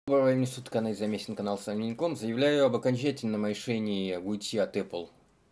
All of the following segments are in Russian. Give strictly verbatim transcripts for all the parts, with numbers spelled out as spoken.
Доброго времени суток, канал Замесин, канал Саминком. Заявляю об окончательном решении уйти от Apple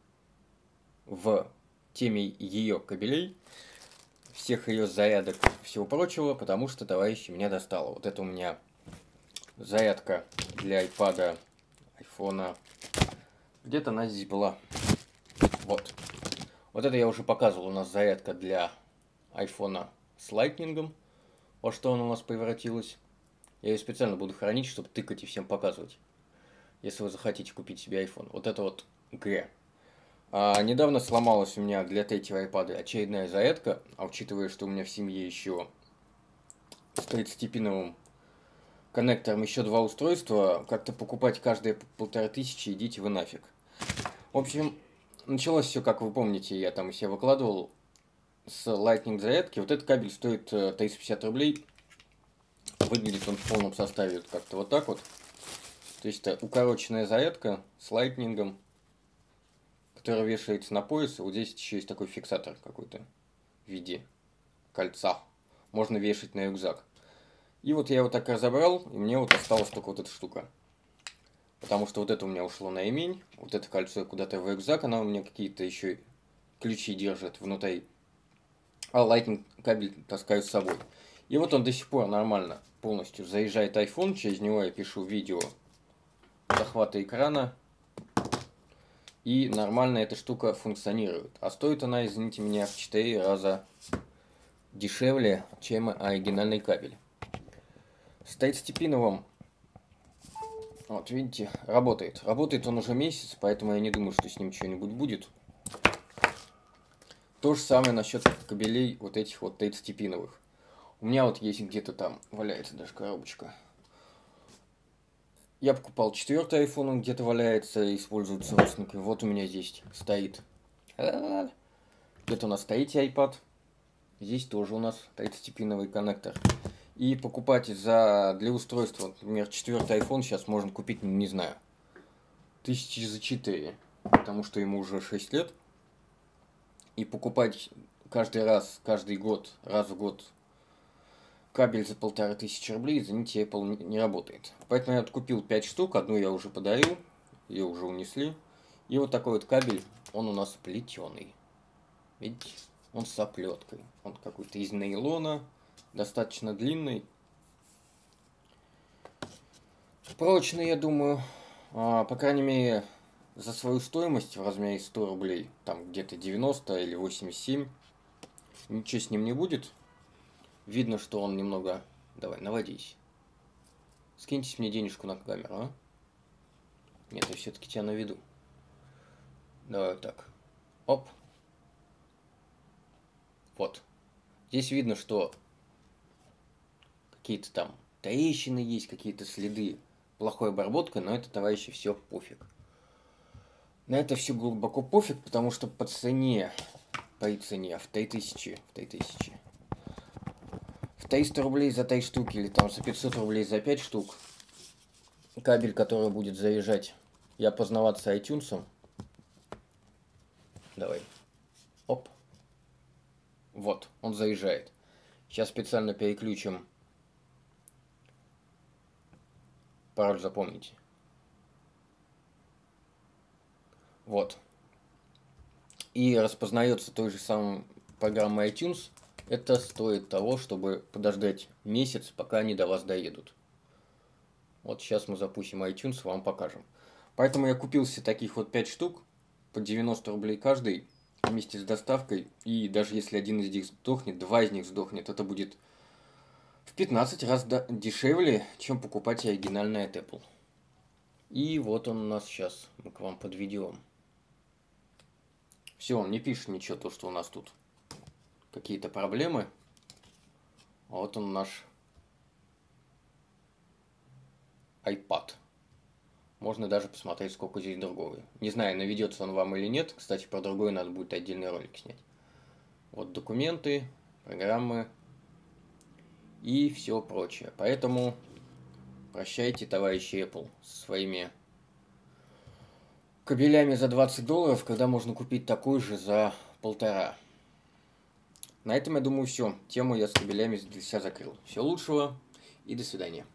в теме ее кабелей, всех ее зарядок и всего прочего, потому что, товарищи, меня достало. Вот это у меня зарядка для iPad, iPhone. Где-то она здесь была. Вот. Вот это я уже показывал, у нас зарядка для iPhone с Lightning. Во что она у нас превратилась. Я ее специально буду хранить, чтобы тыкать и всем показывать, если вы захотите купить себе iPhone. Вот это вот Г. А, недавно сломалась у меня для третьего iPad очередная зарядка, а учитывая, что у меня в семье еще с тридцатипиновым коннектором еще два устройства, как-то покупать каждые по полторы тысячи, идите вы нафиг. В общем, началось все, как вы помните, я там себе выкладывал с Lightning зарядки. Вот этот кабель стоит триста пятьдесят рублей. Выглядит он в полном составе как-то вот так вот. То есть это укороченная зарядка с лайтнингом, которая вешается на пояс. И вот здесь еще есть такой фиксатор какой-то в виде кольца. Можно вешать на рюкзак. И вот я его так разобрал, и мне вот осталась только вот эта штука. Потому что вот это у меня ушло на ремень, вот это кольцо куда-то в рюкзак, она у меня какие-то еще ключи держит внутри. А лайтнинг кабель таскаю с собой. И вот он до сих пор нормально полностью заезжает iPhone, через него я пишу видео захвата экрана, и нормально эта штука функционирует. А стоит она, извините меня, в четыре раза дешевле, чем оригинальный кабель. С тридцатипиновым, вот видите, работает. Работает он уже месяц, поэтому я не думаю, что с ним что-нибудь будет. То же самое насчет кабелей вот этих вот тридцатипиновых. У меня вот есть где-то там, валяется даже коробочка. Я покупал четвертый iPhone, он где-то валяется, используется родственниками. Вот у меня здесь стоит. Где-то у нас третий iPad. Здесь тоже у нас тридцатипиновый коннектор. И покупать за для устройства, например, четвертый iPhone сейчас можно купить, не знаю, тысячи за четыре, потому что ему уже шесть лет. И покупать каждый раз, каждый год, раз в год кабель за полторы тысячи рублей, извините, Apple не работает. Поэтому я откупил пять штук, одну я уже подарил, ее уже унесли. И вот такой вот кабель, он у нас плетеный. Видите, он с оплеткой. Он какой-то из нейлона, достаточно длинный. Прочный, я думаю. А, по крайней мере, за свою стоимость в размере сто рублей, там где-то девяносто или восемьдесят семь, ничего с ним не будет. Видно, что он немного... Давай, наводись. Скиньтесь мне денежку на камеру, а? Нет, я все-таки тебя наведу. Давай вот так. Оп. Вот. Здесь видно, что какие-то там трещины есть, какие-то следы плохой обработкой, но это, товарищи, все пофиг. На это все глубоко пофиг, потому что по цене, по цене, в три тысячи, в три тысячи, в триста рублей за три штуки или там за пятьсот рублей за пять штук кабель, который будет заезжать и опознаваться iTunes. Давай. Оп. Вот, он заезжает. Сейчас специально переключим. Пароль запомните. Вот. И распознается той же самой программой iTunes. Это стоит того, чтобы подождать месяц, пока они до вас доедут. Вот сейчас мы запустим iTunes, вам покажем. Поэтому я купил себе таких вот пять штук по девяносто рублей каждый вместе с доставкой. И даже если один из них сдохнет, два из них сдохнет, это будет в пятнадцать раз дешевле, чем покупать оригинальный от Apple. И вот он у нас сейчас, мы к вам подведем. Все, он не пишет ничего, то, что у нас тут какие-то проблемы. А вот он наш iPad. Можно даже посмотреть, сколько здесь другого. Не знаю, наведется он вам или нет. Кстати, про другой надо будет отдельный ролик снять. Вот документы, программы и все прочее. Поэтому прощайте, товарищи Apple, со своими кабелями за двадцать долларов, когда можно купить такой же за полтора. На этом, я думаю, все. Тему я с кабелями для себя закрыл. Всего лучшего и до свидания.